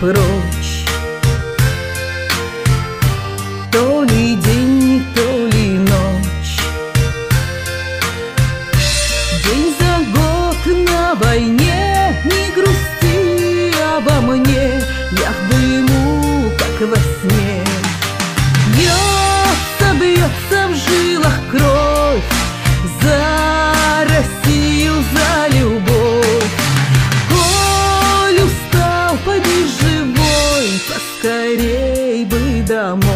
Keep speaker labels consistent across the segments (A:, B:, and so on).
A: прочь. То ли день, то ли ночь. День за год на войне, не грусти обо мне, я в дыму, как во сне. Бьется, бьется в жилах кровь за Россию, за любовь. Коль устал, поди живой, поскорей бы домой.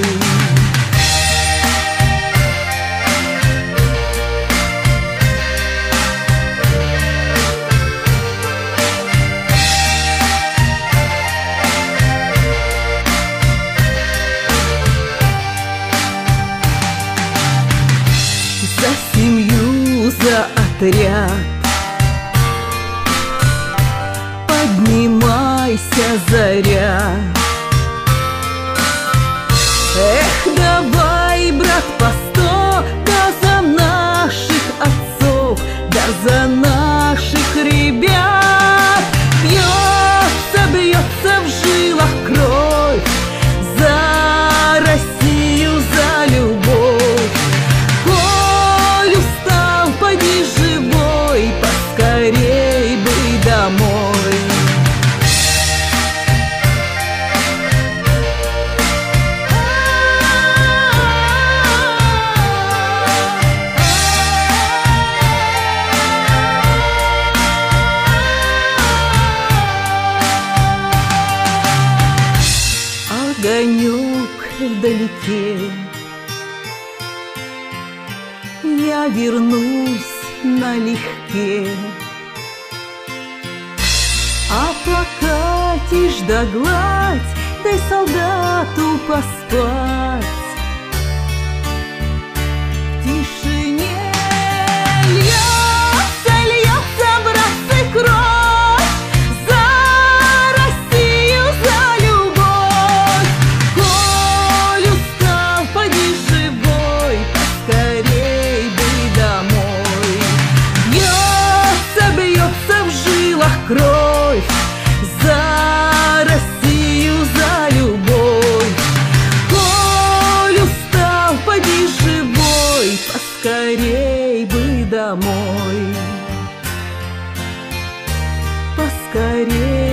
A: За семью, за отряд поднимайся, заря. Эх, давай, брат, по 100, да за наших отцов, да за наших ребят. Бьется, бьется в жилах кровь за Россию, за любовь. Коль устал, поди живой, поскорей бы домой. Огонек вдалеке, я вернусь налегке. А пока тишь да гладь, дай солдату поспать. В тишине льется, льется, братцы, кровь за Россию, за любовь. Коль устал, поди живой, поскорей бы домой. Бьется, бьется в жилах кровь за Россию, за любовь. Коль устал, поди живой, поскорей бы домой. Поскорей.